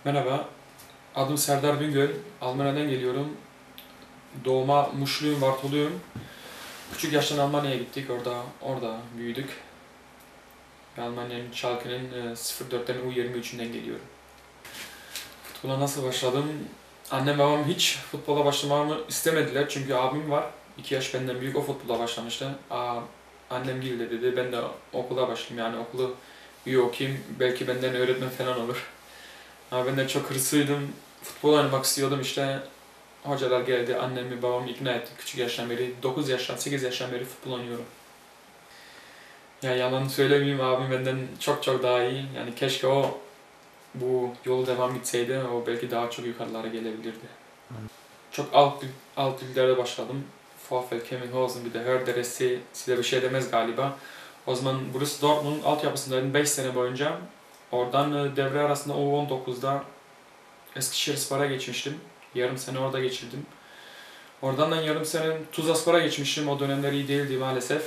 Merhaba, adım Serdar Bingöl. Almanya'dan geliyorum. Doğma Muşluyum, Vartoluyum. Küçük yaştan Almanya'ya gittik, orada büyüdük. Almanya'nın Schalke'nin 04'ten U23'ünden geliyorum. Futbola nasıl başladım? Annem babam hiç futbola başlamamı istemediler çünkü abim var. 2 yaş benden büyük, o futbola başlamıştı. Annem de dedi, ben de okula başlayayım, yani okulu iyi okuyayım, belki benden öğretmen falan olur. Ama ben de çok hırslıydım, futbol oynamak istiyordum işte. Hocalar geldi, annemi babamı ikna etti küçük yaştan beri. 9 yaştan, 8 yaştan beri futbol oynuyorum. Ya yalan söylemeyeyim, abim benden çok çok daha iyi. Yani keşke o bu yolu devam gitseydi, o belki daha çok yukarılara gelebilirdi. Çok alt liglerde başladım. VfL Kemminghausen, bir de Hörderesi, size bir şey demez galiba. O zaman Borussia Dortmund'un altyapısındaydım 5 sene boyunca. Oradan devre arasında U19'da Eskişehirspor'a geçmiştim. Yarım sene orada geçirdim. Oradan da yarım sene Tuzlaspor'a geçmiştim. O dönemler iyi değildi maalesef.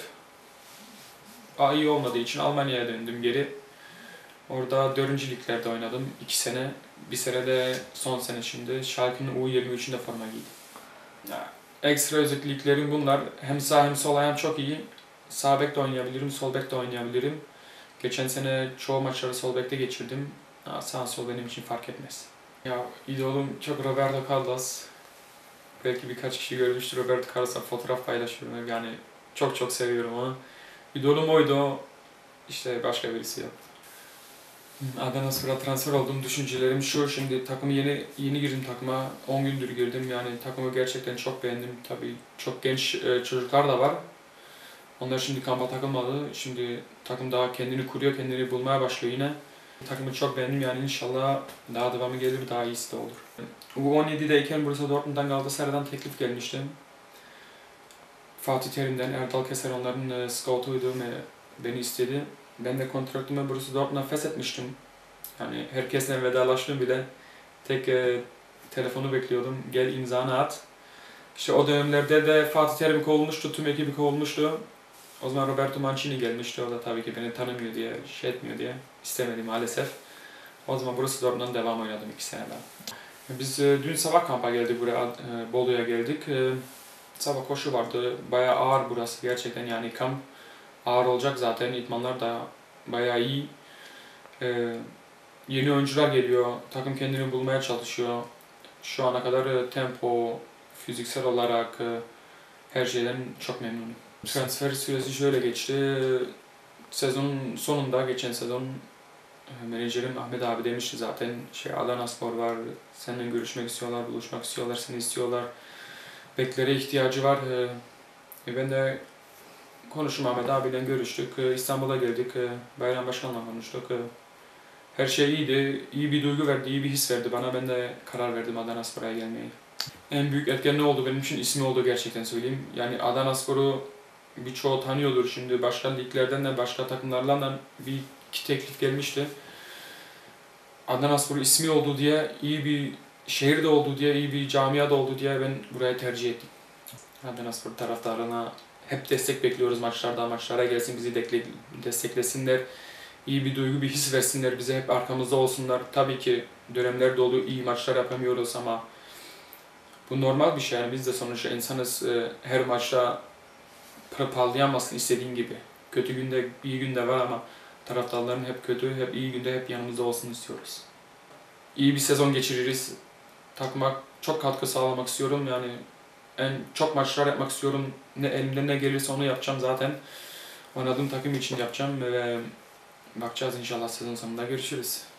İyi olmadığı için Almanya'ya döndüm geri. Orada 4. liglerde oynadım 2 sene. Bir sene de son sene şimdi Schalke'nin U23'ünde forma giydim. Ya, ekstra özelliklerim bunlar. Hem sağ hem sol ayağım çok iyi. Sağ bek de oynayabilirim, sol bek de oynayabilirim. Geçen sene çoğu maçları sol bekte geçirdim. Sağ sol benim için fark etmez. Ya idolum çok Roberto Carlos. Belki birkaç kişi görmüştür, Roberto Carlos'la fotoğraf paylaşıyorum. Yani çok çok seviyorum onu. İdolüm oydu, işte başka birisi yok. Adanaspor'a transfer olduğum düşüncelerim şu, şimdi takımı yeni girdim takıma, 10 gündür girdim, yani takımı gerçekten çok beğendim. Tabii çok genç çocuklar da var. Onlar şimdi kampa takılmadı, şimdi takım daha kendini kuruyor, kendini bulmaya başlıyor yine. Takımı çok beğendim, yani inşallah daha devamı gelir, daha iyisi de olur. U17'deyken Borussia Dortmund'dan Galatasaray'dan teklif gelmişti. Fatih Terim'den, Erdal Keser onların scoutuydu ve beni istedi. Ben de kontratımı Borussia Dortmund'a feshetmiştim. Yani herkesle vedalaştım bile. Tek telefonu bekliyordum. Gel imzanı at. İşte o dönemlerde de Fatih Terim kovulmuştu, tüm ekibi kovulmuştu. O zaman Roberto Mancini gelmişti. O da tabii ki beni tanımıyor diye, şey etmiyor diye istemedi maalesef. O zaman Borussia Dortmund'dan devam oynadım 2 sene daha. Biz dün sabah kampa geldik buraya, Bolu'ya geldik. Sabah koşu vardı. Bayağı ağır burası gerçekten, yani kamp ağır olacak zaten. İdmanlar da bayağı iyi. Yeni oyuncular geliyor. Takım kendini bulmaya çalışıyor. Şu ana kadar tempo, fiziksel olarak her şeyden çok memnunum. Transfer süresi şöyle geçti. Sezonun sonunda, geçen sezon menajerim Ahmet abi demişti zaten, Adanaspor var, seninle görüşmek istiyorlar, buluşmak istiyorlar, seni istiyorlar. Beklere ihtiyacı var. Ben de konuştum, Ahmet abiyle görüştük. İstanbul'a geldik. Bayram Başkan'la konuştuk. Her şey iyiydi. İyi bir duygu verdi, iyi bir his verdi bana. Ben de karar verdim Adanaspor'a gelmeyi. En büyük etken ne oldu benim için? İsmi oldu, gerçekten söyleyeyim. Yani Adanaspor'u birçoğu tanıyordur şimdi. Başka liglerden de, başka takımlardan da bir iki teklif gelmişti. Adanaspor ismi oldu diye, iyi bir şehirde oldu diye, iyi bir camiada oldu diye ben burayı tercih ettim. Adanaspor taraftarına hep destek bekliyoruz maçlarda. Maçlara gelsin, bizi desteklesinler. İyi bir duygu, bir his versinler bize, hep arkamızda olsunlar. Tabii ki dönemlerde oluyor, iyi maçlar yapamıyoruz ama bu normal bir şey. Yani biz de sonuçta insanız, her maçta parlayamazsın istediğin gibi. Kötü günde, iyi günde var ama taraftarların hep kötü, hep iyi günde, hep yanımızda olsun istiyoruz. İyi bir sezon geçiririz. Takıma çok katkı sağlamak istiyorum. Yani çok maçlar yapmak istiyorum. Ne elimden ne gelirse onu yapacağım zaten. Oynadığım takım için yapacağım ve bakacağız, inşallah sezon sonunda görüşürüz.